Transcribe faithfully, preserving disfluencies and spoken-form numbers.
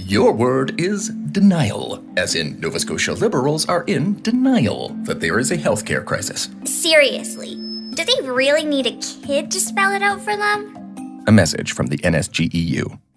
Your word is denial, as in Nova Scotia Liberals are in denial that there is a healthcare crisis. Seriously, do they really need a kid to spell it out for them? A message from the N S G E U.